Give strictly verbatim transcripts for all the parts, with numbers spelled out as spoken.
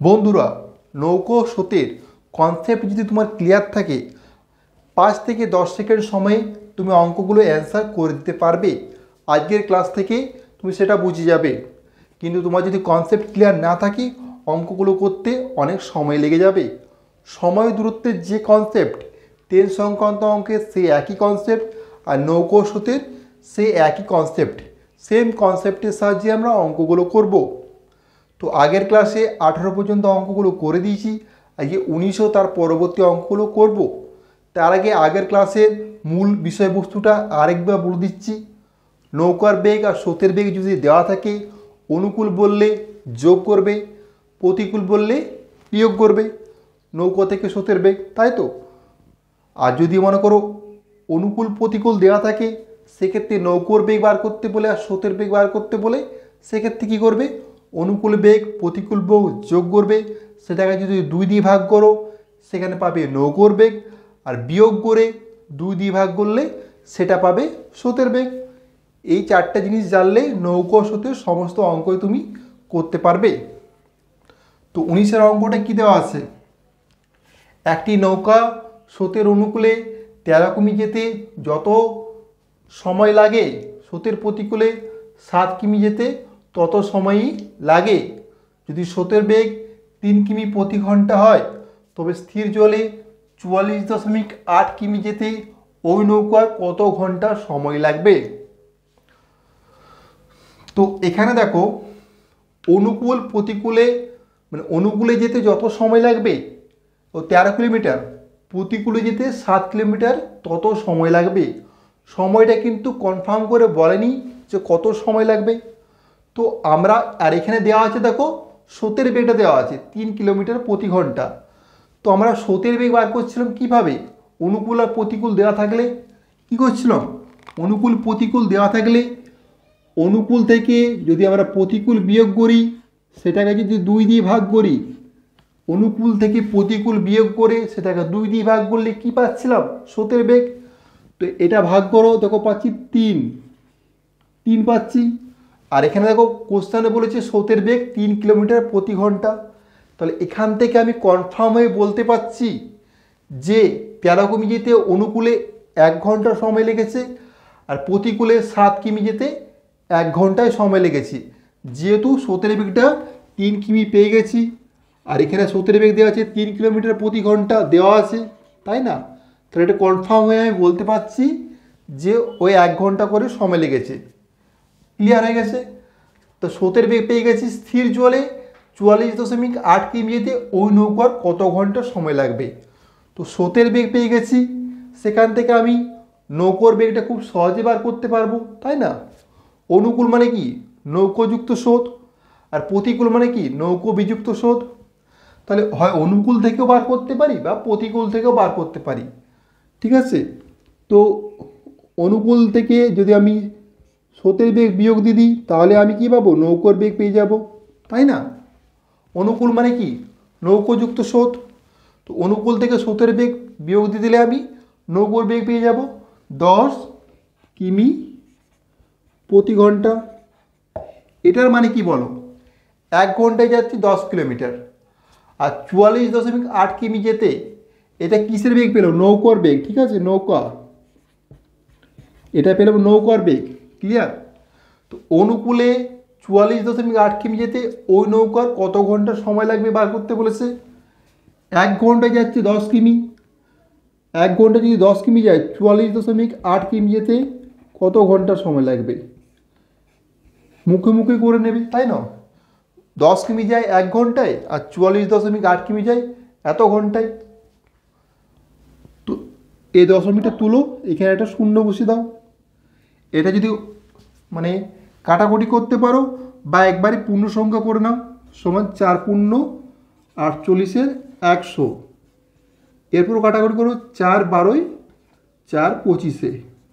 বন্ধুরা, নৌকো স্রোতের কনসেপ্ট যদি তোমার ক্লিয়ার থাকে, পাঁচ থেকে দশ সেকেন্ড সময়ে তুমি অঙ্কগুলো অ্যান্সার করে দিতে পারবে। আজকের ক্লাস থেকে তুমি সেটা বুঝে যাবে। কিন্তু তোমার যদি কনসেপ্ট ক্লিয়ার না থাকে, অঙ্কগুলো করতে অনেক সময় লেগে যাবে। সময় দূরত্বের যে কনসেপ্ট, টেন সংক্রান্ত অঙ্কের সেই একই কনসেপ্ট, আর নৌকো স্রোতের সেই একই কনসেপ্ট, সেম কনসেপ্টের সাহায্যে আমরা অঙ্কগুলো করব। তো আগের ক্লাসে আঠারো পর্যন্ত অঙ্কগুলো করে দিয়েছি, আজকে উনিশও তার পরবর্তী অঙ্কগুলো করব। তার আগে আগের ক্লাসের মূল বিষয়বস্তুটা আরেকবার বলে দিচ্ছি। নৌকার বেগ আর স্রোতের বেগ যদি দেওয়া থাকে, অনুকূল বললে যোগ করবে, প্রতিকূল বললে বিয়োগ করবে নৌকা থেকে স্রোতের বেগ, তাই তো? আর যদি মনে করো অনুকূল প্রতিকূল দেওয়া থাকে, সেক্ষেত্রে নৌকোর বেগ বার করতে বলে আর স্রোতের বেগ বার করতে বলে, সেক্ষেত্রে কী করবে? অনুকূল বেগ প্রতিকূল বেগ যোগ করবে, সেটাকে যদি দুই দিয়ে ভাগ করো সেখানে পাবে নৌকোর বেগ, আর বিয়োগ করে দুই দিয়ে ভাগ করলে সেটা পাবে স্রোতের বেগ। এই চারটা জিনিস জানলে নৌকো স্রোতের সমস্ত অঙ্কই তুমি করতে পারবে। তো উনিশের অঙ্কটা কী দেওয়া আছে? একটি নৌকা স্রোতের অনুকূলে তেরো কিমি যেতে যত সময় লাগে, স্রোতের প্রতিকূলে সাত কিমি যেতে তত সময়ই লাগে। যদি স্রোতের বেগ তিন কিমি প্রতি ঘন্টা হয়, তবে স্থির জলে চুয়াল্লিশ দশমিক আট কিমি যেতে ওই নৌকার কত ঘন্টা সময় লাগবে? তো এখানে দেখো, অনুকূল প্রতিকূলে মানে অনুকূলে যেতে যত সময় লাগবে ও তেরো কিলোমিটার, প্রতিকূলে যেতে সাত কিলোমিটার তত সময় লাগবে। সময়টা কিন্তু কনফার্ম করে বলেনি যে কত সময় লাগবে। তো আমরা আর এখানে দেওয়া আছে, দেখো স্রোতের বেগটা দেওয়া আছে তিন কিলোমিটার প্রতি ঘন্টা। তো আমরা স্রোতের বেগ বার করছিলাম কীভাবে? অনুকূল আর প্রতিকূল দেওয়া থাকলে কী করছিলাম? অনুকূল প্রতিকূল দেওয়া থাকলে অনুকূল থেকে যদি আমরা প্রতিকূল বিয়োগ করি, সেটাকে যদি দুই দিয়ে ভাগ করি, অনুকূল থেকে প্রতিকূল বিয়োগ করে সেটাকে দুই দিয়ে ভাগ করলে কী পাচ্ছিলাম? স্রোতের বেগ। তো এটা ভাগ করো, দেখো পাচ্ছি তিন, তিন পাচ্ছি। আর এখানে দেখো কোশ্চেনে বলেছে স্রোতের বেগ তিন কিলোমিটার প্রতি ঘন্টা। তাহলে এখান থেকে আমি কনফার্ম হয়ে বলতে পারছি যে তেরো কিমি যেতে অনুকূলে এক ঘন্টা সময় লেগেছে, আর প্রতিকূলে সাত কিমি যেতে এক ঘন্টায় সময় লেগেছে। যেহেতু স্রোতের বেগটা তিন কিমি পেয়ে গেছি, আর এখানে স্রোতের বেগ দেওয়া আছে তিন কিলোমিটার প্রতি ঘন্টা দেওয়া আছে, তাই না? তাহলে এটা কনফার্ম হয়ে আমি বলতে পারছি যে ওই এক ঘন্টা করে সময় লেগেছে। ক্লিয়ার হয়ে গেছে? তো স্রোতের বেগ পেয়ে গেছি স্থির জলে চুয়াল্লিশ দশমিক আট কিমি যেতে ওই নৌকার কত ঘন্টা সময় লাগবে। তো স্রোতের বেগ পেয়ে গেছি, সেখান থেকে আমি নৌকোর বেগটা খুব সহজে বার করতে পারবো, তাই না? অনুকূল মানে কি? নৌকোযুক্ত স্রোত। আর প্রতিকূল মানে কি? নৌকো বিযুক্ত স্রোত। তাহলে হয় অনুকূল থেকেও বার করতে পারি বা প্রতিকূল থেকেও বার করতে পারি, ঠিক আছে? তো অনুকূল থেকে যদি আমি স্রোতের বেগ বিয়োগ দিয়ে দিই, তাহলে আমি কী পাবো? নৌকোর বেগ পেয়ে যাব, তাই না? অনুকূল মানে কি? নৌকোযুক্ত স্রোত। তো অনুকূল থেকে স্রোতের বেগ বিয়োগ দিয়ে দিলে আমি নৌকোর বেগ পেয়ে যাব দশ কিমি প্রতি ঘন্টা। এটার মানে কি বলো? এক ঘন্টায় যাচ্ছি দশ কিলোমিটার, আর চুয়াল্লিশ দশমিক আট কিমি যেতে এটা কিসের বেগ পেল? নৌকার বেগ, ঠিক আছে? নৌকা, এটা পেলাম নৌকার বেগ। ক্লিয়ার? তো অনুকূলে চুয়াল্লিশ দশমিক আট কিমি যেতে ওই নৌকার কত ঘন্টা সময় লাগবে বার করতে বলেছে। এক ঘন্টায় যাচ্ছে দশ কিমি, এক ঘন্টা যদি দশ কিমি যায়, চুয়াল্লিশ দশমিক আট কিমি যেতে কত ঘন্টা সময় লাগবে? মুখে মুখে করে নেবে, তাই না? দশ কিমি যায় এক ঘন্টায়, আর চুয়াল্লিশ দশমিক আট কিমি যায় এত ঘন্টায়। তো এই দশমিকটা তুলো, এখানে একটা শূন্য বসিয়ে দাও। এটা যদি মানে কাটাকুটি করতে পারো বা একবারে পূর্ণ সংখ্যা করে নাও, সমান চার পূর্ণ আটচল্লিশের একশো। এরপর কাটাকুটি করো, চার বারোই চার পঁচিশে,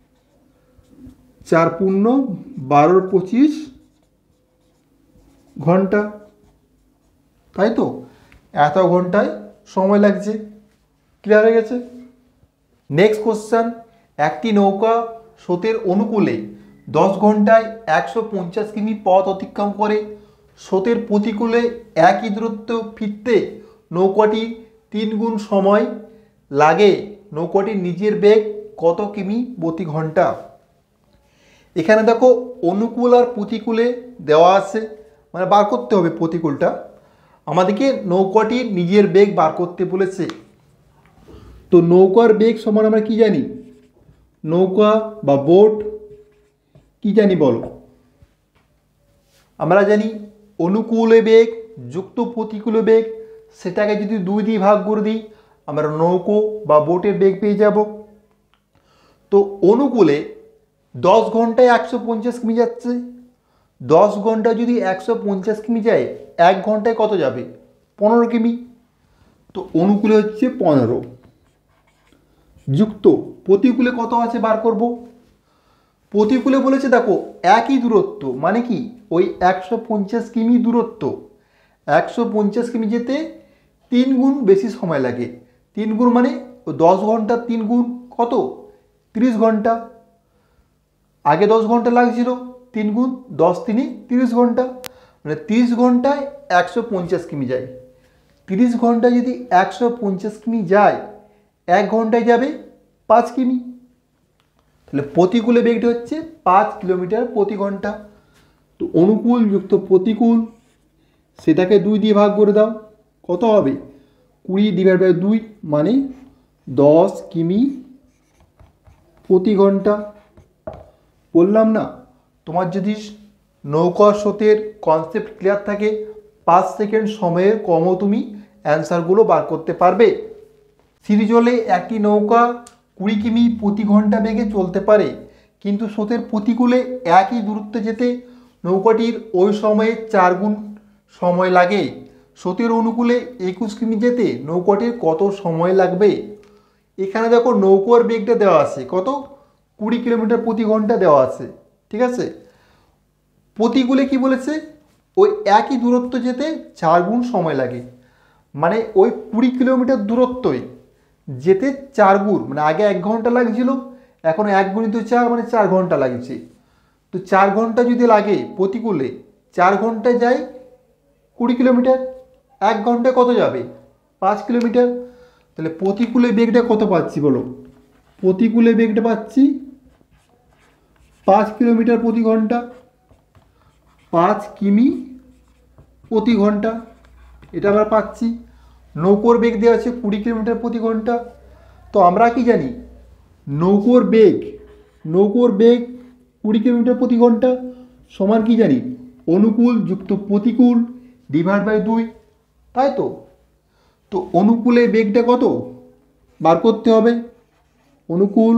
চার পূর্ণ বারোর পঁচিশ ঘন্টা, তাই তো? এত ঘন্টায় সময় লাগছে। ক্লিয়ার হয়ে গেছে? নেক্সট কোশ্চেন, একটি নৌকা স্রোতের অনুকূলে দশ ঘন্টায় একশো পঞ্চাশ কিমি পথ অতিক্রম করে স্রোতের প্রতিকূলে একই দূরত্ব ফিরতে নৌকাটির তিন গুণ সময় লাগে, নৌকাটির নিজের বেগ কত কিমি প্রতি ঘন্টা। এখানে দেখো অনুকূল আর প্রতিকূলে দেওয়া আছে, মানে বার করতে হবে প্রতিকূলটা। আমাদেরকে নৌকাটির নিজের বেগ বার করতে বলেছে। তো নৌকার বেগ সমান আমরা কি জানি, নৌকা বা বোট কি জানি বলো? আমরা জানি অনুকূলে বেগ যুক্ত প্রতিকূলে বেগ, সেটাকে যদি দুই দিয়ে ভাগ করে দিই আমরা নৌকো বা বোটের বেগ পেয়ে যাব। তো অনুকূলে দশ ঘন্টায় একশো পঞ্চাশ কিমি যাচ্ছে, দশ ঘন্টা যদি একশো পঞ্চাশ কিমি যায় এক ঘন্টায় কত যাবে? পনেরো কিমি। তো অনুকূলে হচ্ছে পনেরো, যুক্ত প্রতিকূলে কত আছে বার করব। প্রতিকূলে বলেছে দেখো একই দূরত্ব, মানে কি ওই একশো পঞ্চাশ কিমি দূরত্ব, একশো পঞ্চাশ কিমি যেতে তিন গুণ বেশি সময় লাগে। তিন গুণ মানে দশ ঘন্টা তিন গুণ কত? তিরিশ ঘন্টা। আগে দশ ঘন্টা লাগছিল, তিন গুণ দশ তিনই তিরিশ ঘন্টা, মানে তিরিশ ঘন্টায় একশো পঞ্চাশ কিমি যায়। তিরিশ ঘন্টায় যদি একশো পঞ্চাশ কিমি যায় এক ঘন্টায় যাবে পাঁচ কিমি। তাহলে প্রতিকূলে বেগটা হচ্ছে পাঁচ কিলোমিটার প্রতি ঘন্টা। তো অনুকূল যুক্ত প্রতিকূল, সেটাকে দুই দিয়ে ভাগ করে দাও, কত হবে? কুড়ি ডিভাইড বাই দুই মানে দশ কিমি প্রতি ঘন্টা। বললাম না, তোমার যদি নৌকা স্রোতের কনসেপ্ট ক্লিয়ার থাকে পাঁচ সেকেন্ড সময়ের কমও তুমি অ্যান্সারগুলো বার করতে পারবে। স্থির জলে একটি নৌকা কুড়ি কিমি প্রতি ঘন্টা বেগে চলতে পারে, কিন্তু স্রোতের প্রতিকূলে একই দূরত্বে যেতে নৌকাটির ওই সময়ে চার গুণ সময় লাগে। স্রোতের অনুকূলে একুশ কিমি যেতে নৌকাটির কত সময় লাগবে? এখানে দেখো নৌকার বেগটা দেওয়া আছে কত? কুড়ি কিলোমিটার প্রতি ঘন্টা দেওয়া আছে, ঠিক আছে। প্রতিকূলে কি বলেছে? ওই একই দূরত্ব যেতে চার গুণ সময় লাগে, মানে ওই কুড়ি কিলোমিটার দূরত্বই যেতে চার গুণ, মানে আগে এক ঘন্টা লাগছিল এখন এক গুণিত চার মানে চার ঘন্টা লাগছে। তো চার ঘন্টা যদি লাগে প্রতিকূলে, চার ঘন্টায় যায় কুড়ি কিলোমিটার, এক ঘন্টায় কত যাবে? পাঁচ কিলোমিটার। তাহলে প্রতিকূলে বেগটা কত পাচ্ছি বলো? প্রতিকূলে বেগটা পাচ্ছি পাঁচ কিলোমিটার প্রতি ঘন্টা, পাঁচ কিমি প্রতি ঘন্টা, এটা আমরা পাচ্ছি। নৌকোর বেগ দেওয়া আছে কুড়ি কিলোমিটার প্রতি ঘন্টা। তো আমরা কি জানি, নৌকোর বেগ নৌকোর বেগ কুড়ি কিলোমিটার প্রতি ঘন্টা সমান কি জানি, অনুকূল যুক্ত প্রতিকূল ডিভাইড বাই দুই, তাই তো। তো অনুকূলে বেগটা কত বার করতে হবে? অনুকূল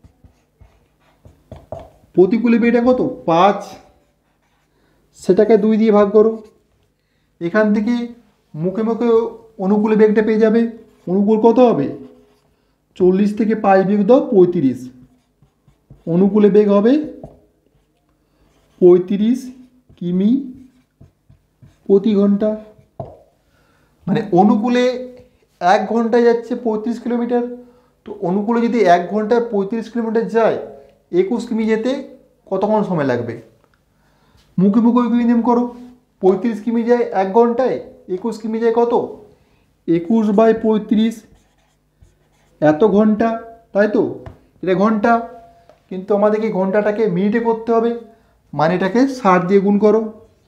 প্রতিকূলে বেগটা কত? পাঁচ, সেটাকে দুই দিয়ে ভাগ করো। এখান থেকে মুখে মুখে অনুকূলে বেগটা পেয়ে যাবে। অনুকূল কত হবে? চল্লিশ থেকে পাঁচ বিয়োগ দাও পঁয়ত্রিশ, অনুকূলে বেগ হবে পঁয়ত্রিশ কিমি প্রতি ঘন্টা। মানে অনুকূলে এক ঘন্টায় যাচ্ছে পঁয়ত্রিশ কিলোমিটার, তো অনুকূলে যদি এক ঘন্টায় পঁয়ত্রিশ কিলোমিটার যায় একুশ কিমি যেতে কতক্ষণ সময় লাগবে? মুখে মুখে নিয়ম করো, পঁয়ত্রিশ কিমি যায় এক ঘন্টায়, একুশ কিমি যায় কত? একুশ বাই পঁয়ত্রিশ, এত ঘন্টা, তাই তো। এটা ঘন্টা, কিন্তু আমাদেরকে ঘন্টাটাকে মিনিটে করতে হবে, মানে এটাকে ষাট দিয়ে গুণ করো,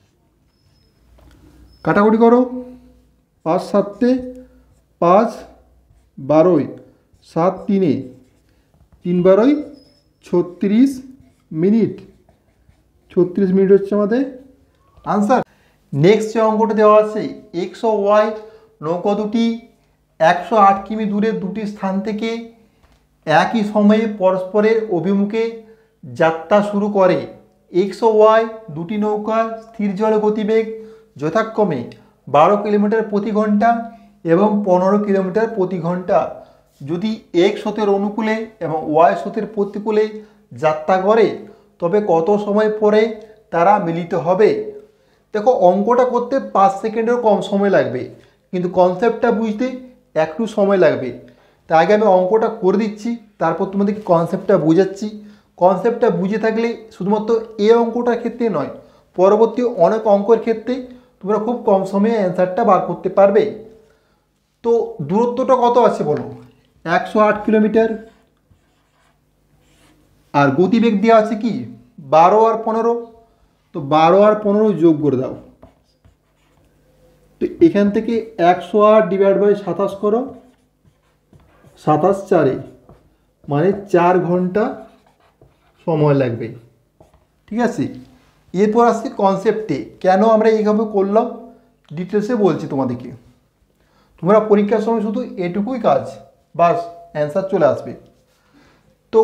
কাটাকুটি করো। পাঁচ সাতে পাঁচ বারোই, সাত তিনে তিন বারোই ছত্রিশ মিনিট, ছত্রিশ মিনিট হচ্ছে আমাদের আনসার। নেক্সট যে অঙ্কটা দেওয়া আছে, এক্স ও ওয়াই নৌকা দুটি একশো আট কিমি দূরের দুটি স্থান থেকে একই সময়ে পরস্পরের অভিমুখে যাত্রা শুরু করে। এক্স ও ওয়াই দুটি নৌকা স্থির জলে গতিবেগ যথাক্রমে বারো কিলোমিটার প্রতি ঘন্টা এবং পনেরো কিলোমিটার প্রতি ঘন্টা। যদি এক্স স্রোতের অনুকূলে এবং ওয়াই স্রোতের প্রতিকূলে যাত্রা করে তবে কত সময় পরে তারা মিলিত হবে? দেখো অঙ্কটা করতে পাঁচ সেকেন্ডেরও কম সময় লাগবে, কিন্তু কনসেপ্টটা বুঝতে একটু সময় লাগবে। তাই আগে আমি অঙ্কটা করে দিচ্ছি, তারপর তোমাদেরকে কনসেপ্টটা বুঝাচ্ছি। কনসেপ্টটা বুঝে থাকলে শুধুমাত্র এই অঙ্কটার ক্ষেত্রে নয়, পরবর্তী অনেক অঙ্কের ক্ষেত্রে তোমরা খুব কম সময়ে অ্যান্সারটা বার করতে পারবে। তো দূরত্বটা কত আছে বলো, একশো আট কিলোমিটার, আর গতিবেগ দেওয়া আছে কি বারো আর পনেরো। তো বারো আর পনেরো যোগ করে দাও। তো এখান থেকে একশো আট ডিভাইড বাই সাতাশ করো, সাতাশ চারে মানে চার ঘন্টা সময় লাগবে। ঠিক আছে, এরপর আসছে কনসেপ্টে কেন আমরা এইভাবে করলাম ডিটেলসে বলছি তোমাদেরকে। তোমরা পরীক্ষার সময় শুধু এটুকুই কাজ, বাস অ্যান্সার চলে আসবে। তো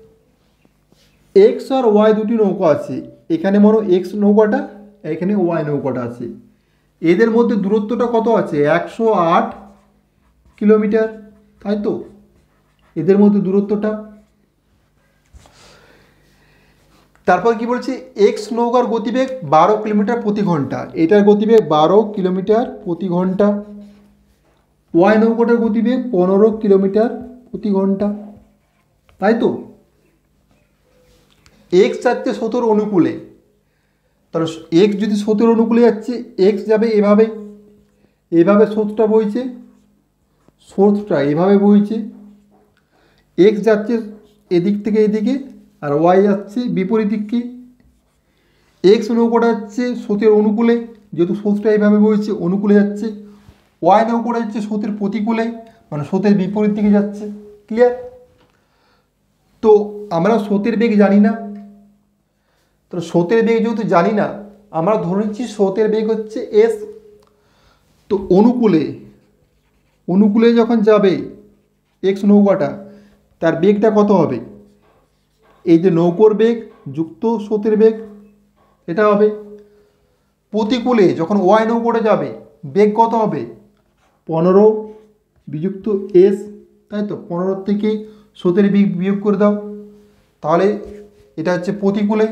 এক্স আর ওয়াই দুটি নৌকা আছে, এখানে মনে এক্স নৌকাটা, এখানে ওয়াই নৌকাটা আছে। এদের মধ্যে দূরত্বটা কত আছে, একশো আট কিলোমিটার, তাই তো? এদের মধ্যে দূরত্বটা, তারপর কি বলছে, এক্স নৌকার গতিবেগ বারো কিলোমিটার প্রতি ঘন্টা, এটার গতিবেগ বারো কিলোমিটার প্রতি ঘন্টা। ওয়াই নৌকাটার গতিবেগ পনেরো কিলোমিটার প্রতি ঘন্টা, তাই তো? এক্স যাচ্ছে স্রোতের অনুকূলে, তাহলে এক্স যদি স্রোতের অনুকূলে যাচ্ছে, এক্স যাবে এভাবে, এভাবে স্রোতটা বইছে, স্রোতটা এভাবে বইছে, এক্স যাচ্ছে এদিক থেকে এদিকে, আর ওয়াই যাচ্ছে বিপরীত দিককে। এক্স নৌকাটা যাচ্ছে স্রোতের অনুকূলে, যেহেতু স্রোতটা এইভাবে বইছে অনুকূলে যাচ্ছে। ওয়াই নৌকাটা যাচ্ছে স্রোতের প্রতিকূলে, মানে স্রোতের বিপরীত দিকে যাচ্ছে। ক্লিয়ার? তো আমরা স্রোতের বেগ জানি না, তো স্রোতের বেগ যেহেতু জানি না, আমরা ধরে নিচ্ছি স্রোতের বেগ হচ্ছে এস। তো অনুকূলে, অনুকূলে যখন যাবে এক্স নৌকাটা, তার বেগটা কত হবে, এই যে নৌকোর বেগ যুক্ত স্রোতের বেগ, এটা হবে। প্রতিকূলে যখন ওয়াই নৌকাটা যাবে, বেগ কত হবে, পনেরো বিযুক্ত এস, তাই তো? পনেরো থেকে স্রোতের বেগ বিয়োগ করে দাও, তাহলে এটা হচ্ছে প্রতিকূলে।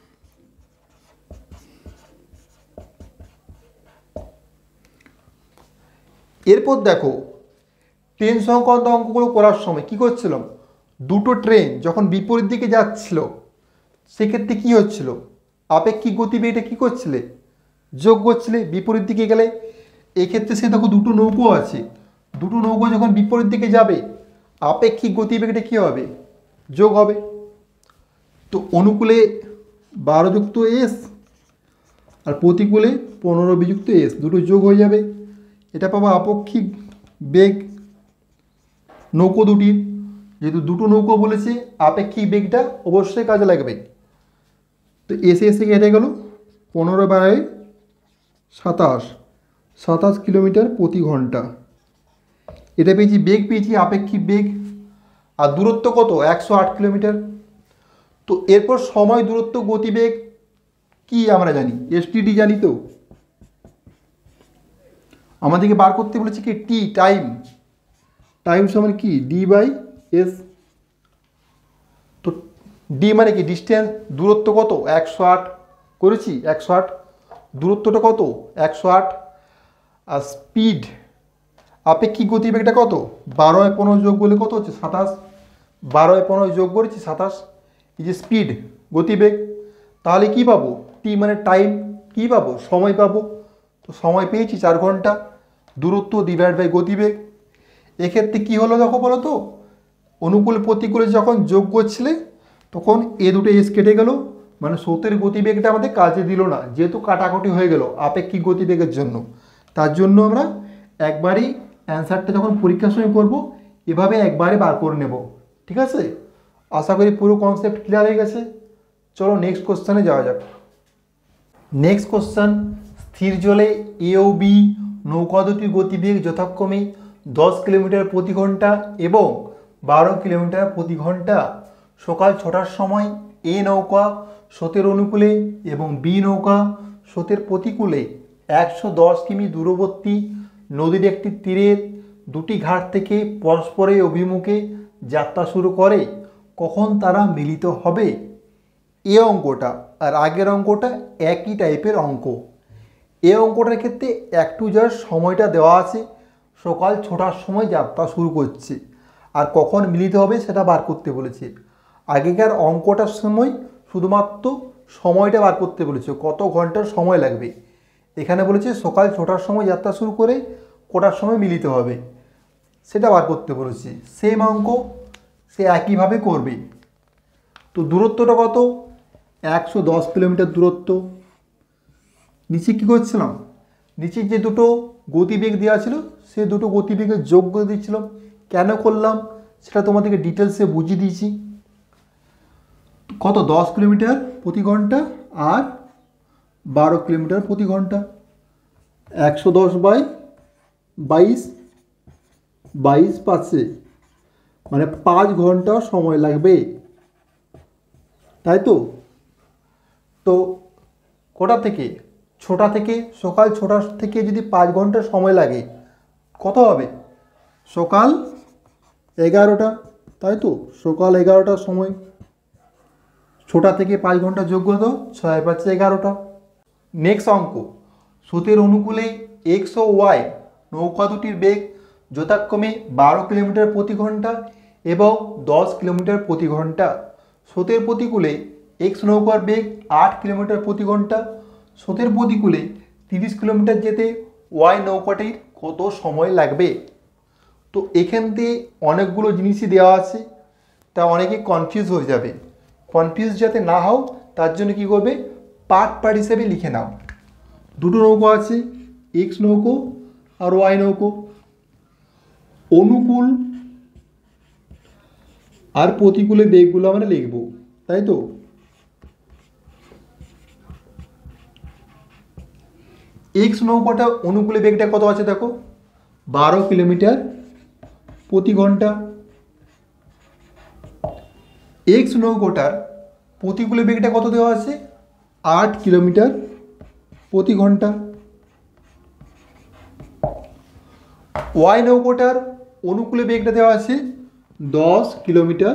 এরপর দেখো, ট্রেন সংক্রান্ত অঙ্কগুলো করার সময় কী করছিলাম, দুটো ট্রেন যখন বিপরীত দিকে যাচ্ছিল, সেক্ষেত্রে কী হচ্ছিল, আপেক্ষিক গতিবেগটা কী করছিলে, যোগ করছিলে বিপরীত দিকে গেলে। এক্ষেত্রে সে দেখো দুটো নৌকো আছে, দুটো নৌকো যখন বিপরীত দিকে যাবে, আপেক্ষিক গতিবেগটা কী হবে, যোগ হবে। তো অনুকূলে বারো যুক্ত এস আর প্রতিকূলে পনেরো বিযুক্ত এস, দুটো যোগ হয়ে যাবে, এটা পাবো আপেক্ষিক বেগ নৌকো দুটির। যেহেতু দুটো নৌকো বলেছে, আপেক্ষিক বেগটা অবশ্যই কাজে লাগবে। তো এসে এসে কেটে গেল, পনেরো বারায় সাতাশ, সাতাশ কিলোমিটার প্রতি ঘন্টা। এটা পেয়েছি, বেগ পেয়েছি আপেক্ষিক বেগ, আর দূরত্ব কত, একশো আট কিলোমিটার। তো এরপর সময়, দূরত্ব, গতিবেগ কি আমরা জানি, এসটিডি জানি। তো আমাদেরকে বার করতে বলেছে কি, টি টাইম, টাইম সমান কি ডি বাই এস। তো ডি মানে কি ডিস্টেন্স, দূরত্ব কত একশো আট করেছি, একশো আট, দূরত্বটা কত একশো আট, আর স্পিড আপেক্ষিক গতিবেগটা কত, বারোয় পনেরো যোগ করলে কত হচ্ছে সাতাশ, বারোয় পনেরো যোগ করেছি সাতাশ, এই যে স্পিড গতিবেগ। তাহলে কি পাবো, টি মানে টাইম, কি পাবো, সময় পাবো। তো সময় পেয়েছি চার ঘন্টা, দূরত্ব ডিভাইড বাই গতিবেগ। এক্ষেত্রে কী হলো দেখো বলো তো, অনুকূল প্রতিকূলে যখন যোগ করছিলে, তখন এ দুটো এস কেটে গেল, মানে স্রোতের গতিবেগটা আমাদের কাজে দিল না, যেহেতু কাটাকুটি হয়ে গেল আপেক্ষিক গতিবেগের জন্য। তার জন্য আমরা একবারই অ্যান্সারটা যখন পরীক্ষার সময় করবো, এভাবে একবারে বার করে নেব। ঠিক আছে, আশা করি পুরো কনসেপ্ট ক্লিয়ার হয়ে গেছে। চলো নেক্সট কোশ্চেনে যাওয়া যাক। নেক্সট কোশ্চেন, স্থির জলে এ ও বি নৌকা দুটির গতিবেগ যথাক্রমে দশ কিলোমিটার প্রতি ঘন্টা এবং বারো কিলোমিটার প্রতি ঘন্টা। সকাল ছটার সময় এ নৌকা স্রোতের অনুকূলে এবং বি নৌকা স্রোতের প্রতিকূলে একশো দশ কিমি দূরবর্তী নদীর একটি তীরের দুটি ঘাট থেকে পরস্পরের অভিমুখে যাত্রা শুরু করে, কখন তারা মিলিত হবে। এ অঙ্কটা আর আগের অঙ্কটা একই টাইপের অঙ্ক। এ অঙ্কটার ক্ষেত্রে একটু জাস্ট সময়টা দেওয়া আছে, সকাল ছটার সময় যাত্রা শুরু করছে, আর কখন মিলিত হবে সেটা বার করতে বলেছে। আগেকার অঙ্কটার সময় শুধুমাত্র সময়টা বার করতে বলেছে, কত ঘন্টার সময় লাগবে। এখানে বলেছে সকাল ছটার সময় যাত্রা শুরু করে কটার সময় মিলিত হবে, সেটা বার করতে বলেছে। সেম অঙ্ক সে একইভাবে করবে। তো দূরত্বটা কত? একশো দশ কিলোমিটার দূরত্ব। নিচে কী করছিলাম, নিচে যে দুটো গতিবেগ দেওয়া ছিল সে দুটো গতিবেগের যোগ করে দিচ্ছিলাম। কেন করলাম সেটা তোমাদেরকে ডিটেলসে বুঝিয়ে দিয়েছি। কত? দশ কিলোমিটার প্রতি ঘন্টা আর বারো কিলোমিটার প্রতি ঘন্টা। একশো দশ বাই বাইশ, বাইশ পাঁচে মানে পাঁচ ঘন্টা সময় লাগবে, তাই তো? তো কটা থেকে? ছটা থেকে, সকাল ছটা থেকে যদি পাঁচ ঘন্টা সময় লাগে কত হবে? সকাল এগারোটা, তাই তো? সকাল এগারোটার সময় ছটা থেকে পাঁচ ঘন্টা যোগ কত? ছয় পাঁচে এগারোটা। নেক্সট অঙ্ক, স্রোতের অনুকূলে এক্স ও ওয়াই নৌকা দুটির বেগ যথাক্রমে বারো কিলোমিটার প্রতি ঘন্টা এবং দশ কিলোমিটার প্রতি ঘন্টা। স্রোতের প্রতিকূলে এক্স নৌকার বেগ আট কিলোমিটার প্রতি ঘন্টা। স্রোতের প্রতিকূলে তিরিশ কিলোমিটার যেতে ওয়াই নৌকাটির কত সময় লাগবে? তো এখান থেকে অনেকগুলো জিনিসই দেওয়া আছে, তা অনেকে কনফিউজ হয়ে যাবে। কনফিউজ যাতে না হও তার জন্য কী করবে, পার্ট পার্ট হিসেবে লিখে নাও। দুটো নৌকো আছে, এক্স নৌকো আর ওয়াই নৌকো। অনুকূল আর প্রতিকূলে বেগগুলো আমরা লিখব, তাই তো? এক্স নৌকাটা অনুকূলে বেগটা কত আছে দেখো, বারো কিলোমিটার প্রতি ঘন্টা। এক্স নৌকাটার প্রতিকূলে বেগটা কত দেওয়া আছে? আট কিলোমিটার প্রতি ঘন্টা। ওয়াই নৌকাটার অনুকূলে বেগটা দেওয়া আছে দশ কিলোমিটার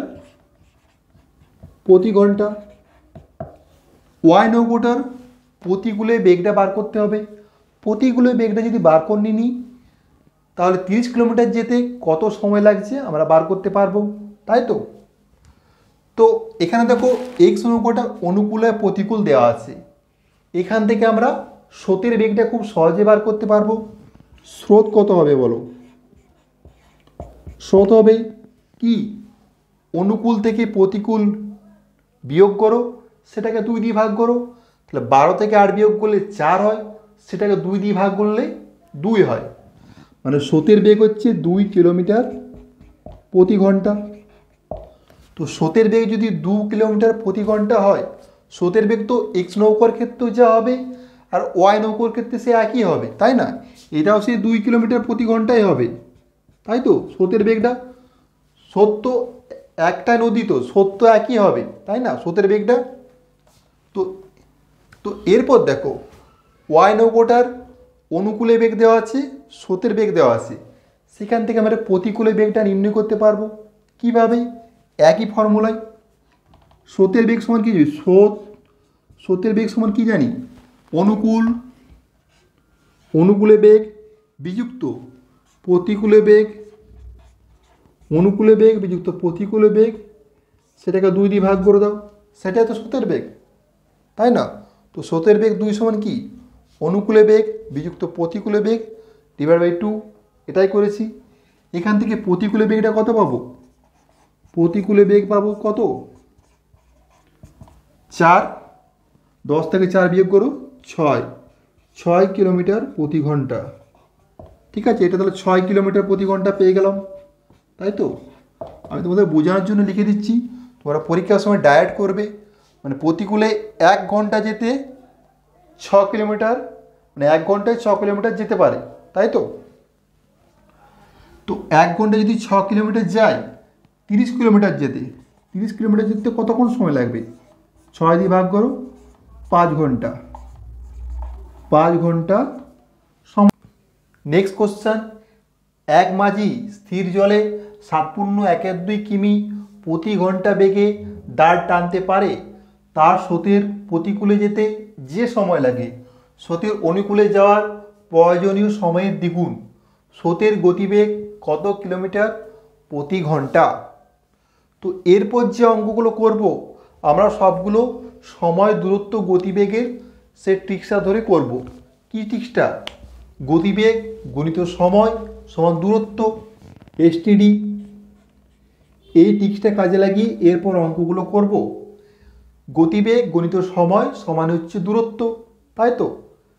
প্রতি ঘন্টা। ওয়াই নৌকাটার প্রতিকূলে বেগটা বার করতে হবে। প্রতিকূলে বেগটা যদি বার করে নিই তাহলে তিরিশ কিলোমিটার যেতে কত সময় লাগছে আমরা বার করতে পারবো, তাই তো? তো এখানে দেখো এক্স নৌকাটা অনুকূলে প্রতিকূল দেওয়া আছে। এখান থেকে আমরা স্রোতের বেগটা খুব সহজে বার করতে পারবো। স্রোত কত হবে বলো? স্রোত হবে কি, অনুকূল থেকে প্রতিকূল বিয়োগ করো, সেটাকে দুই দিয়ে ভাগ করো, তাহলে বারো থেকে আট বিয়োগ করলে চার হয়, সেটাকে দুই দিয়ে ভাগ করলে দুই হয়, মানে স্রোতের বেগ হচ্ছে দুই কিলোমিটার প্রতি ঘন্টা। তো স্রোতের বেগ যদি দু কিলোমিটার প্রতি ঘন্টা হয়, স্রোতের বেগ তো এক্স নৌকার ক্ষেত্রেও যা হবে আর ওয়াই নৌকার ক্ষেত্রে সে একই হবে, তাই না? এটাও সেই দুই কিলোমিটার প্রতি ঘন্টায় হবে, তাই তো? স্রোতের বেগটা, স্রোত তো একটা নদী, তো স্রোত তো একই হবে, তাই না? স্রোতের বেগটা তো তো এরপর দেখো ওয়াই নৌকাটার অনুকূলে বেগ দেওয়া আছে, স্রোতের বেগ দেওয়া আছে, সেখান থেকে আমরা প্রতিকূলে বেগটা নির্ণয় করতে পারবো। কিভাবে? একই ফর্মুলায়। স্রোতের বেগ সমান কি? স্রোত স্রোতের বেগ সমান কি জানি? অনুকূল অনুকূলে বেগ বিযুক্ত প্রতিকূলে বেগ, অনুকূলে বেগ বিযুক্ত প্রতিকূলে বেগ, সেটাকে দুই দিয়ে ভাগ করে দাও, সেটাই তো স্রোতের বেগ, তাই না? তো স্রোতের বেগ দুই সমান কি? অনুকূলে বেগ বিযুক্ত প্রতিকূলে বেগ ডিভাইড বাই টু, এটাই করেছি। এখান থেকে প্রতিকূলে বেগটা কত পাবো? প্রতিকূলে বেগ পাবো কত? চার। দশ থেকে চার বিয়োগ করো, ছয়। ছয় কিলোমিটার প্রতি ঘন্টা। ঠিক আছে, এটা তাহলে ছয় কিলোমিটার প্রতি ঘন্টা পেয়ে গেলাম, তাই তো? আমি তোমাদের বোঝানোর জন্য লিখে দিচ্ছি, তোমরা পরীক্ষার সময় ডায়েট করবে, মানে প্রতিকূলে এক ঘন্টা যেতে ছ কিলোমিটার, মানে এক ঘন্টায় ছ কিলোমিটার যেতে পারে, তাই তো? তো এক ঘন্টা যদি ছ কিলোমিটার যায়, তিরিশ কিলোমিটার যেতে তিরিশ কিলোমিটার যেতে কতক্ষণ সময় লাগবে? ছয় দিয়ে ভাগ করো, পাঁচ ঘন্টা। পাঁচ ঘন্টা সময়। নেক্সট কোশ্চেন, এক মাঝি স্থির জলে সাত পূর্ণ এক এক দুই কিমি প্রতি ঘন্টা বেগে দাঁড় টানতে পারে, তার স্রোতের প্রতিকূলে যেতে যে সময় লাগে স্রোতের অনুকূলে যাওয়ার প্রয়োজনীয় সময়ের দ্বিগুণ। স্রোতের গতিবেগ কত কিলোমিটার প্রতি ঘন্টা? তো এরপর যে অঙ্কগুলো করব আমরা সবগুলো সময় দূরত্ব গতিবেগের সে ট্রিক্সটা ধরে করব। কি ট্রিক্সটা? গতিবেগ গণিত সময় সমান দূরত্ব, এসটিডি। এই ট্রিক্সটা কাজে লাগিয়ে এরপর অঙ্কগুলো করব। গতিবেগ গণিত সময় সমান হচ্ছে দূরত্ব, তাই তো?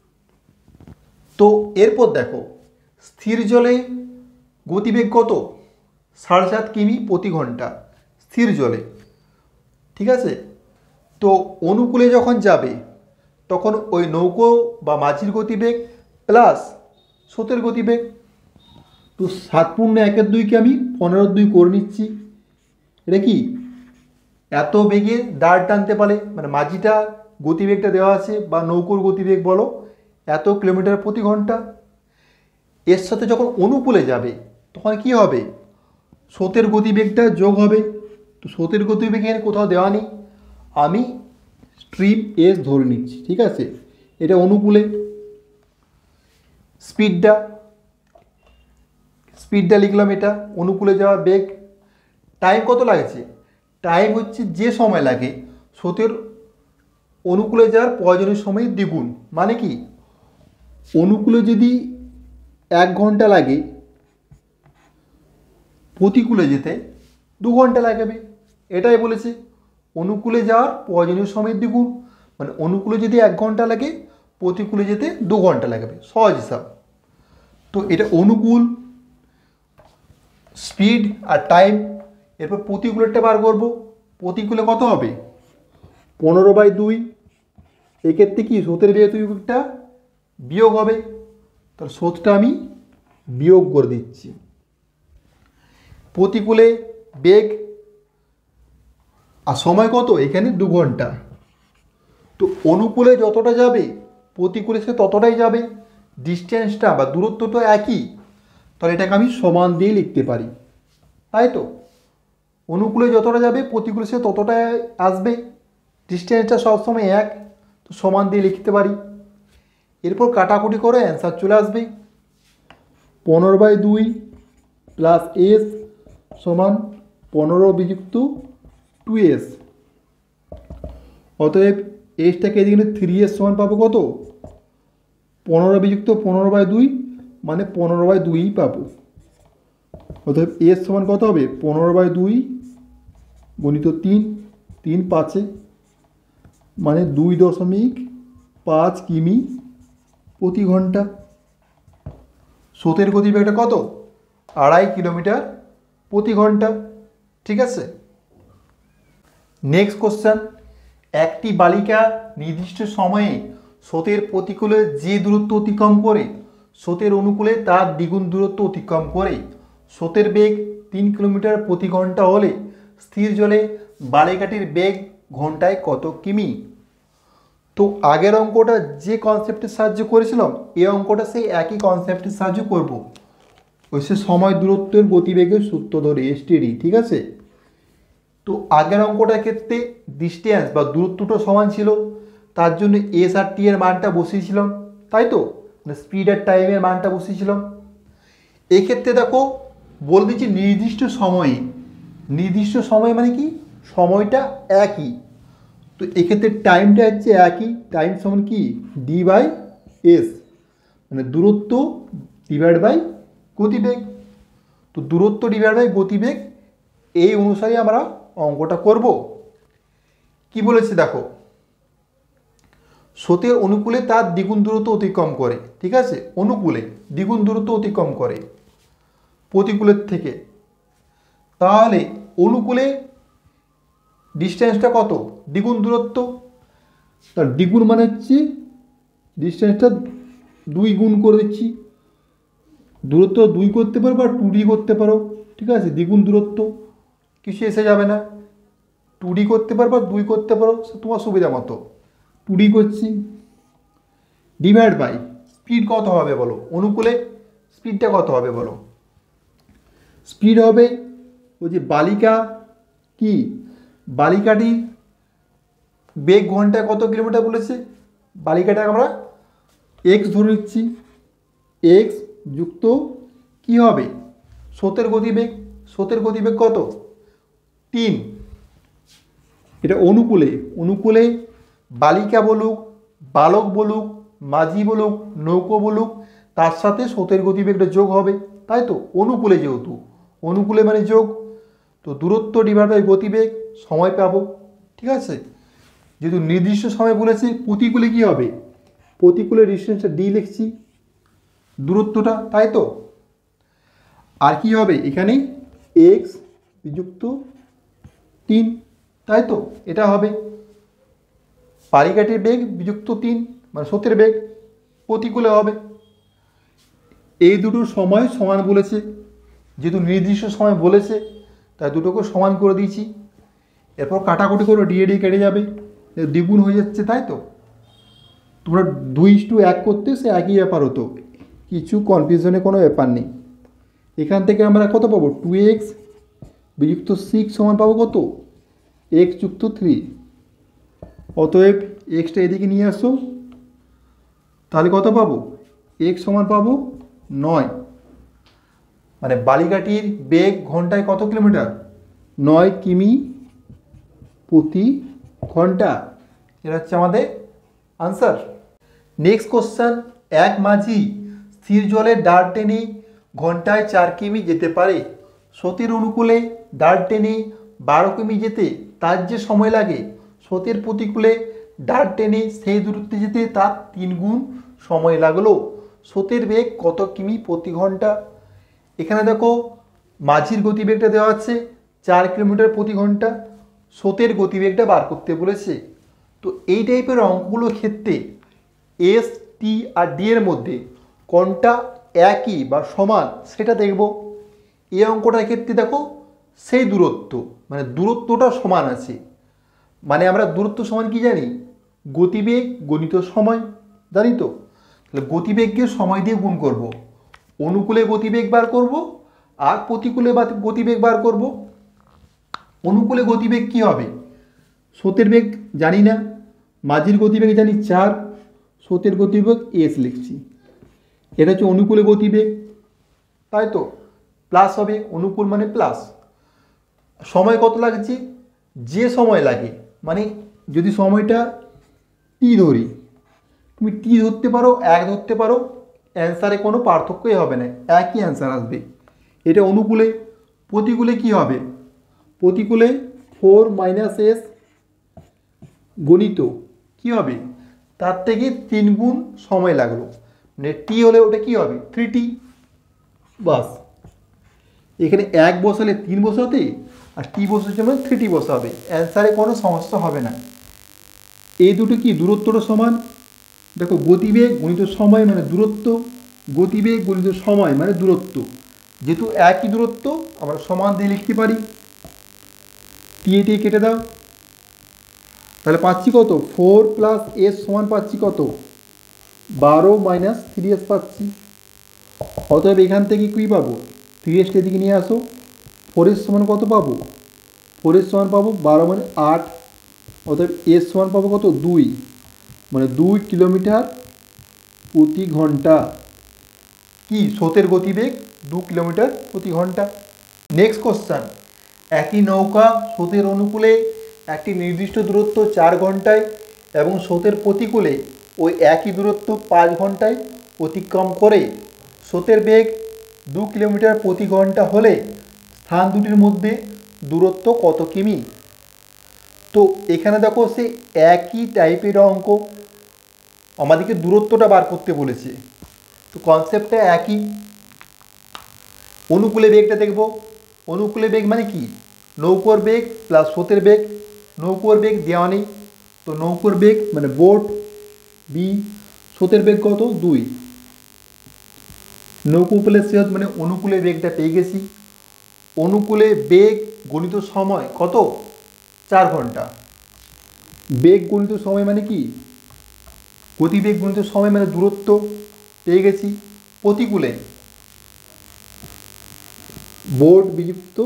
তো এরপর দেখো, স্থির জলে গতিবেগ কত? সাড়ে সাত কিমি প্রতি ঘন্টা স্থির জলে, ঠিক আছে? তো অনুকূলে যখন যাবে তখন ওই নৌকো বা মাঝির গতিবেগ প্লাস স্রোতের গতিবেগ। তো সাত পূর্ণ একের দুইকে আমি পনেরো দুই করে নিচ্ছি। এটা কি? এত বেগে দাঁড় টানতে পারে, মানে মাঝিটা গতিবেগটা দেওয়া আছে বা নৌকোর গতিবেগ বলো এত কিলোমিটার প্রতি ঘন্টা। এর সাথে যখন অনুকূলে যাবে তখন কি হবে? স্রোতের গতিবেগটা যোগ হবে। তো স্রোতের গতিবেগ এখানে কোথাও দেওয়া নেই, আমি স্ট্রিম এস ধরে নিচ্ছি, ঠিক আছে? এটা অনুকূলে। স্পিডটা স্পিডটা লিখলাম, এটা অনুকূলে যাওয়ার বেগ। টাইম কত লাগছে? টাইম হচ্ছে যে সময় লাগে স্রোতের অনুকূলে যাওয়ার প্রয়োজনীয় সময় দ্বিগুণ। মানে কি? অনুকূলে যদি এক ঘন্টা লাগে, প্রতিকূলে যেতে দু ঘন্টা লাগাবে, এটাই বলেছে। অনুকূলে যাওয়ার প্রয়োজনীয় সময়ের দ্বিগুণ, মানে অনুকূলে যদি এক ঘন্টা লাগে প্রতিকূলে যেতে দু ঘন্টা লাগবে, সহজ হিসাব। তো এটা অনুকূল, স্পিড আর টাইম। এরপর প্রতিকূলেরটা বার করব। প্রতিকূলে কত হবে? পনেরো বাই দুই। এক্ষেত্রে কি স্রোতের বেগটা বিয়োগ হবে, তাহলে স্রোতটা আমি বিয়োগ করে দিচ্ছি। প্রতিকূলে বেগ আর সময় কত? এখানে দু ঘন্টা। তো অনুকূলে যতটা যাবে প্রতিকূলে সে ততটাই যাবে, ডিস্টেন্সটা বা দূরত্বটা একই, তাহলে এটাকে আমি সমান দিয়ে লিখতে পারি, তাই তো? অনুকূলে যতটা যাবে প্রতিকূলে সে ততটাই আসবে, ডিস্টেন্সটা সবসময় এক, তো সমান দিয়ে লিখতে পারি। এরপর কাটাকুটি করে অ্যান্সার চলে আসবে। পনেরো বাই দুই প্লাস এস সমান পনেরো বিযুক্ত টু এস। অতএব এসটাকে এদিকে থ্রি এস সমান পাবো কত? পনেরো বিযুক্ত পনেরো বাই দুই, মানে পনেরো বাই দুইই পাবো। অতএব এস সমান কত হবে? পনেরো বাই দুই গণিত তিন, তিন পাঁচে, মানে দুই দশমিক পাঁচ কিমি প্রতি ঘন্টা। স্রোতের গতিবেগটা কত? আড়াই কিলোমিটার প্রতি ঘন্টা, ঠিক আছে? নেক্সট কোশ্চেন, একটি বালিকা নির্দিষ্ট সময়ে স্রোতের প্রতিকূলে যে দূরত্ব অতিক্রম করে স্রোতের অনুকূলে তার দ্বিগুণ দূরত্ব অতিক্রম করে স্রোতের বেগ তিন কিলোমিটার প্রতি ঘন্টা হলে স্থির জলে বালিকাটির বেগ ঘন্টায় কত কিমি? তো আগের অঙ্কটা যে কনসেপ্টের সাহায্য করেছিলাম, এই অঙ্কটা সেই একই কনসেপ্টের সাহায্য করব। ওই সে সময় দূরত্বের গতিবেগের সূত্র ধরে, এসটিডি, ঠিক আছে? তো আগের অঙ্কটার ক্ষেত্রে ডিস্টেন্স বা দূরত্বটা সমান ছিল, তার জন্য এস আর টি এর মানটা বসিয়েছিলাম, তাই তো? মানে স্পিড আর টাইমের মানটা বসিয়েছিলাম। এক্ষেত্রে দেখো বলে দিচ্ছি নির্দিষ্ট সময়ে। নির্দিষ্ট সময় মানে কি? সময়টা একই। তো এক্ষেত্রে টাইমটা হচ্ছে একই, টাইম সমান কি? ডি বাই এস, মানে দূরত্ব ডিভাইড বাই গতিবেগ। তো দূরত্ব ডিভাইড বাই গতিবেগ, এই অনুসারে আমরা অঙ্কটা করব। কি বলেছে দেখো, স্রোতের অনুকূলে তার দ্বিগুণ দূরত্ব অতিক্রম করে, ঠিক আছে? অনুকূলে দ্বিগুণ দূরত্ব অতিক্রম করে প্রতিকূলের থেকে। তাহলে অনুকূলে ডিস্টেন্সটা কত? দ্বিগুণ দূরত্ব। তার দ্বিগুণ মানে হচ্ছে ডিস্টেন্সটা দুই গুণ করে দিচ্ছি। দূরত্ব দুই করতে পারো বা টু ডি করতে পারো, ঠিক আছে? দ্বিগুণ দূরত্ব কিছু এসে যাবে না, টু ডি করতে পারো বা দুই করতে পারো, তোমার সুবিধা মতো। টু ডি করছি, ডিভাইড বাই স্পিড কত হবে বলো? অনুকূলে স্পিডটা কত হবে বলো? স্পিড হবে ওই যে বালিকা, কি বালিকাটি বেগ ঘন্টায় কত কিলোমিটার বলেছে, বালিকাটা আমরা এক্স ধরে নিচ্ছি। এক্স যুক্ত কি হবে? স্রোতের গতিবেগ। স্রোতের গতিবেগ কত? তিন। এটা অনুকূলে। অনুকূলে বালিকা বলুক বালক বলুক মাঝি বলুক নৌকো বলুক তার সাথে স্রোতের গতিবেগটা যোগ হবে, তাই তো? অনুকূলে যেহেতু, অনুকূলে মানে যোগ, তো দূরত্ব ডিভাইড বাই গতিবেগ, সময় পাবো। ঠিক আছে, যেহেতু নির্দিষ্ট সময় বলেছি, প্রতিকূলে কী হবে? প্রতিকূলে ডিস্টেন্সটা ডি লিখছি, দূরত্বটা, তাই তো? আর কি হবে এখানে? এক্স বিযুক্ত তিন, তাই তো? এটা হবে পারিকাঠির বেগ বিযুক্ত তিন, মানে স্রোতের বেগ, প্রতিকূলে হবে। এই দুটো সময় সমান বলেছে, যেহেতু নির্দিষ্ট সময় বলেছে তাই দুটোকে সমান করে দিয়েছি। এরপর কাটাকুটি করে ডি ডি কেটে যাবে, দ্বিগুণ হয়ে যাচ্ছে, তাই তো? তোমরা দুই টু এক করতে সে একই ব্যাপার হতো, কিছু কনফিউশনে কোনো ব্যাপার নেই। এখান থেকে আমরা কত পাবো? টু এক্স বিযুক্ত সিক্স সমান পাবো কত? এক্স যুক্ত থ্রি। অতএব এক্সটা এদিকে নিয়ে আসো, তাহলে কত পাবো? এক্স সমান পাবো নয়। মানে বালিকাঠির বেগ ঘন্টায় কত কিলোমিটার? নয় কিমি প্রতি ঘন্টা। এটা হচ্ছে আমাদের আনসার। নেক্সট কোশ্চেন, এক মাঝি স্থির জলে দাঁড় টেনে ঘন্টায় চার কিমি যেতে পারে। স্রোতের অনুকূলে দাঁড় টেনে বারো কিমি যেতে তার যে সময় লাগে, স্রোতের প্রতিকূলে দাঁড় টেনে সেই দূরত্বে যেতে তার তিন গুণ সময় লাগলো। স্রোতের বেগ কত কিমি প্রতি ঘন্টা? এখানে দেখো মাঝির গতিবেগটা দেওয়া আছে চার কিলোমিটার প্রতি ঘন্টা, স্রোতের গতিবেগটা বার করতে বলেছে। তো এই টাইপের অঙ্কগুলোর ক্ষেত্রে এস টি আর ডি এর মধ্যে কোনটা একই বা সমান সেটা দেখব। এই অঙ্কটার ক্ষেত্রে দেখো সেই দূরত্ব, মানে দূরত্বটা সমান আছে, মানে আমরা দূরত্ব সমান কি জানি? গতিবেগ গণিত সময়, জানি তো? তাহলে গতিবেগকে সময় দিয়ে গুণ করব, অনুকূলে গতিবেগ বার করব আর প্রতিকূলে গতিবেগ বার করব। অনুকূলে গতিবেগ কি হবে? স্রোতের বেগ জানি না, মাঝির গতিবেগ জানি চার, স্রোতের গতিবেগ এস লিখছি, এটা হচ্ছে অনুকূলে গতিবেগ, তাই তো? প্লাস হবে, অনুকূল মানে প্লাস। সময় কত লাগছে? যে সময় লাগে, মানে যদি সময়টা টি ধরি, তুমি টি ধরতে পারো, এক ধরতে পারো, অ্যান্সারে কোনো পার্থক্যই হবে না, একই অ্যান্সার আসবে। এটা অনুকূলে। প্রতিকূলে কি হবে? প্রতিকূলে ফোর মাইনাস এস গণিত কী হবে? তার থেকে তিন গুণ সময় লাগলো, মানে টি হলে ওটা কী হবে? Three T. বাস, এখানে এক বসালে তিন বসাতে, আর টি বসার জন্য থ্রি টি বসাবে, অ্যান্সারে কোনো সমস্যা হবে না। এই দুটো কি দূরত্বটা সমান? দেখো গতিবেগ গণিত সময় মানে দূরত্ব, গতিবেগ গণিত সময় মানে দূরত্ব, যেহেতু একই দূরত্ব আমরা সমান দিয়ে লিখতে পারি। টি এ টি কেটে দাও, তাহলে পাচ্ছি কত? ফোর প্লাস এস সমান পাচ্ছি কত? বারো মাইনাস থ্রি এস পাচ্ছি। অতএব এখান থেকে কী পাবো? থ্রি এসটা এদিকে নিয়ে আসো, ফোর এস সমান কত পাবো? ফোর এস সমান পাবো বারো মানে আট, অতএব এস সমান পাবো কত? দুই, মানে দুই কিলোমিটার প্রতি ঘন্টা। কি স্রোতের গতিবেগ দু কিলোমিটার প্রতি ঘন্টা। নেক্সট কোশ্চেন, একই নৌকা স্রোতের অনুকূলে একটি নির্দিষ্ট দূরত্ব চার ঘন্টায় এবং স্রোতের প্রতিকূলে ওই একই দূরত্ব পাঁচ ঘন্টায় অতিক্রম করে। স্রোতের বেগ দু কিলোমিটার প্রতি ঘন্টা হলে স্থান দুটির মধ্যে দূরত্ব কত কিমি? তো এখানে দেখো সে একই টাইপের অঙ্ক, আমাদেরকে দূরত্বটা বার করতে বলেছে, তো কনসেপ্টটা একই। অনুকূলে বেগটা দেখব। অনুকূলে বেগ মানে কি? নৌকোর বেগ প্লাস স্রোতের বেগ। নৌকোর বেগ দেওয়া নেই, তো নৌকোর বেগ মানে বোট বি, স্রোতের বেগ কত? দুই। নৌকো প্লাস স্রোত মানে অনুকূলে বেগটা পেয়ে গেছি। অনুকূলে বেগ গণিত সময় কত? চার ঘন্টা। বেগ গণিত সময় মানে কি? গতিবেগ গণিত সময় মানে দূরত্ব পেয়ে গেছি। প্রতিকূলে বোট বিযুক্ত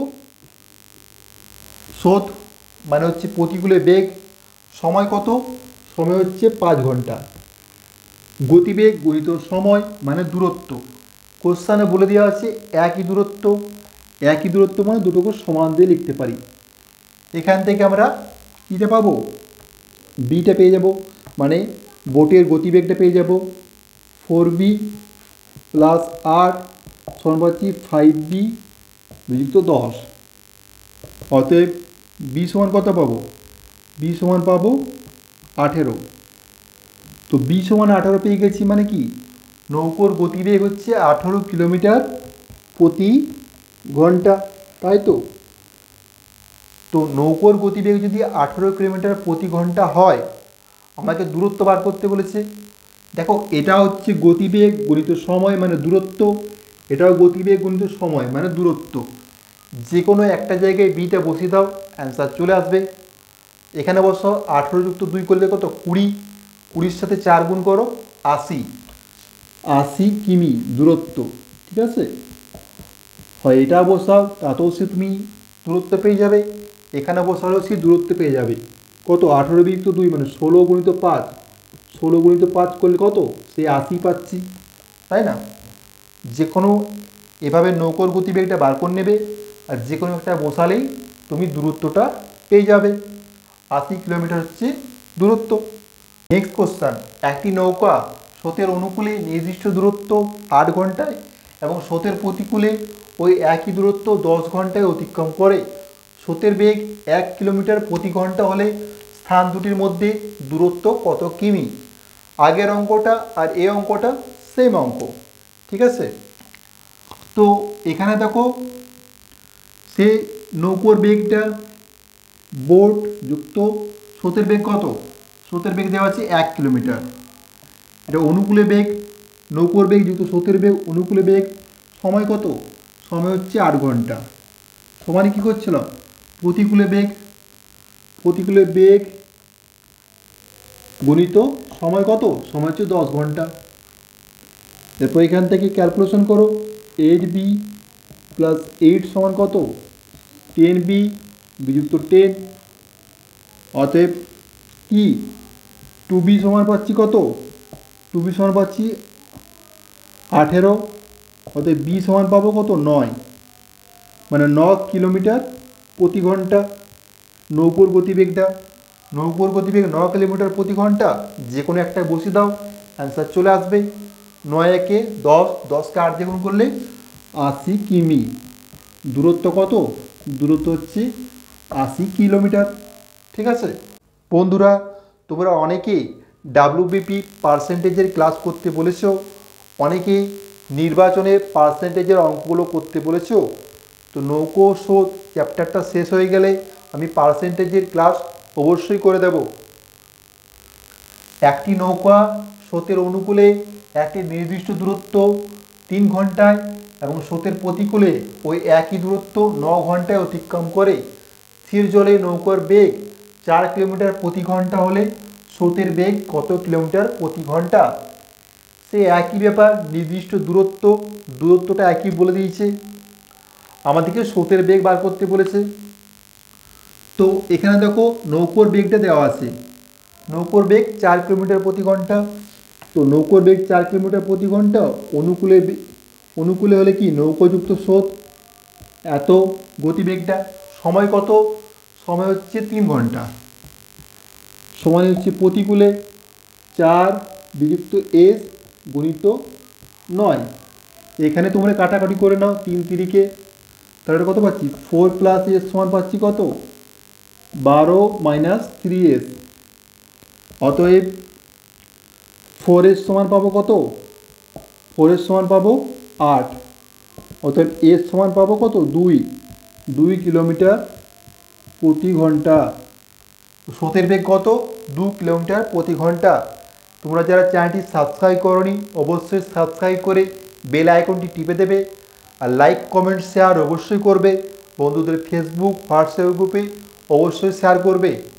স্রোত মানে হচ্ছে প্রতিকূলে বেগ, সময় কত? সময় হচ্ছে পাঁচ ঘন্টা। গতিবেগ গণিত সময় মানে দূরত্ব। কোশ্চেনে বলে দেওয়া আছে একই দূরত্ব, একই দূরত্ব মানে দুটোকে সমান দিয়ে লিখতে পারি। এখান থেকে আমরা কীটা পাবো? বিটা পেয়ে যাব, মানে বোটের গতিবেগটা পেয়ে যাব ফোর বি প্লাস আট সমান পাচ্ছি ফাইভ বি বিযুক্ত দশ। অতএব বি সমান কত পাবো? বি সমান পাবো আঠেরো। তো বি সমান আঠেরো পেয়ে গেছি, মানে কি নৌকোর গতিবেগ হচ্ছে আঠেরো কিলোমিটার প্রতি ঘন্টা, তাই তো? তো নৌকোর গতিবেগ যদি আঠেরো কিলোমিটার প্রতি ঘন্টা হয়, আমাকে দূরত্ব বার করতে বলেছে। দেখো, এটা হচ্ছে গতিবেগ গণিত সময় মানে দূরত্ব, এটাও গতিবেগ গণিত সময় মানে দূরত্ব। যে কোনো একটা জায়গায় বিটা বসিয়ে দাও, অ্যান্সার চলে আসবে। এখানে বসাও আঠেরো যুক্ত দুই করলে কত? কুড়ি। কুড়ির সাথে চার গুণ করো, আশি। আশি কিমি দূরত্ব, ঠিক আছে? হয় এটা বসাও, তাতেও সে তুমি দূরত্ব পেয়ে যাবে। এখানে বসালেও সে দূরত্ব পেয়ে যাবে। কত? আঠেরো বিযুক্ত দুই মানে ষোলো গুণিত পাঁচ। ষোলো গুণিত পাঁচ করলে কত? সে আশি পাচ্ছি, তাই না? যে কোনো এভাবে নৌকোর গতিবেগটা বার করে নেবে, আর যে কোনো একটা বসালেই তুমি দূরত্বটা পেয়ে যাবে। আশি কিলোমিটার হচ্ছে দূরত্ব। নেক্সট কোশ্চেন, একটি নৌকা স্রোতের অনুকূলে নির্দিষ্ট দূরত্ব আট ঘন্টায় এবং স্রোতের প্রতিকূলে ওই একই দূরত্ব দশ ঘন্টায় অতিক্রম করে। স্রোতের বেগ এক কিলোমিটার প্রতি ঘন্টা হলে স্থান দুটির মধ্যে দূরত্ব কত কিমি? আগের অঙ্কটা আর এই অঙ্কটা সেম অঙ্ক, ঠিক আছে? তো এখানে দেখো, সে নৌকোর বেগটা বোট যুক্ত স্রোতের বেগ কত? স্রোতের বেগ দেওয়া আছে এক কিলোমিটার। এটা অনুকূলে বেগ, নৌকোর বেগ যুক্ত স্রোতের বেগ অনুকূলে বেগ, সময় কত? সময় হচ্ছে আট ঘন্টা। সমানে কী করছিলাম? প্রতিকূলে বেগ, প্রতিকূলে বেগ গণিত সময় কত? সময় হচ্ছে দশ ঘন্টা। এরপর এখান থেকে ক্যালকুলেশন করো, এইট বি প্লাস এইট সমান কত? টেন বি বিযুক্ত টেন। অতএব কি টু বি সমান পাচ্ছি কত? টু বি সমান পাচ্ছি আঠেরো। অতএব বি সমান পাবো কত? নয়, মানে ন কিলোমিটার প্রতি ঘন্টা। নৌকোর গতিবেগটা, নৌকোর গতিবেগ ন কিলোমিটার প্রতি ঘন্টা, যে কোনো একটা বসিয়ে দাও, অ্যান্সার চলে আসবে। নয় একে দশ, দশকে আট দিয়ে গুণ করলে আশি কিমি। দূরত্ব কত? দূরত্ব হচ্ছে আশি কিলোমিটার, ঠিক আছে? বন্ধুরা, তোমরা অনেকেই ডাব্লিউবিপি পার্সেন্টেজের ক্লাস করতে বলেছো, অনেকেই নির্বাচনে পার্সেন্টেজের অঙ্কগুলো করতে বলেছো। তো নৌকো স্রোত চ্যাপ্টারটা শেষ হয়ে গেলে আমি পার্সেন্টেজের ক্লাস অবশ্যই করে দেব। একটি নৌকা স্রোতের অনুকূলে একটি নির্দিষ্ট দূরত্ব তিন ঘন্টায় এবং স্রোতের প্রতিকূলে ওই একই দূরত্ব ন ঘন্টায় অতিক্রম করে। স্থির জলে নৌকার বেগ চার কিলোমিটার প্রতি ঘন্টা হলে স্রোতের বেগ কত কিলোমিটার প্রতি ঘন্টা? সে একই ব্যাপার, নির্দিষ্ট দূরত্ব, দূরত্বটা একই বলে দিয়েছে, আমাদেরকে স্রোতের বেগ বার করতে বলেছে। তো এখানে দেখো নৌকোর বেগটা দেওয়া আছে, নৌকোর বেগ চার কিলোমিটার প্রতি ঘন্টা। তো নৌকোর বেগ চার কিলোমিটার প্রতি ঘন্টা, অনুকূলে অনুকূলে হলে কি নৌকোযুক্ত স্রোত, এত গতিবেগটা। সময় কত? সময় হচ্ছে তিন ঘন্টা। সময় হচ্ছে প্রতিকূলে চার বিযুক্ত এস গুণিত নয়। এখানে তোমরা কাটাকাটি করে নাও, তিন তিরিকে, তাহলে কত পাচ্ছি? ফোর প্লাস এস সমান পাচ্ছি কত? বারো মাইনাস থ্রি এস। অতএব ফোর এস সমান পাবো কত? ফোর এস সমান পাবো আট। অতএব এস সমান পাবো কত? দুই। দুই কিলোমিটার প্রতি ঘন্টা। স্রোতের বেগ কত? দু কিলোমিটার প্রতি ঘন্টা। তোমরা যারা চ্যানেলটি সাবস্ক্রাইব করোনি, অবশ্যই সাবস্ক্রাইব করে বেল আইকনটি টিপে দেবে, আর লাইক কমেন্ট শেয়ার অবশ্যই করবে। বন্ধুদের ফেসবুক হোয়াটসঅ্যাপ গ্রুপে অবশ্যই শেয়ার করবে।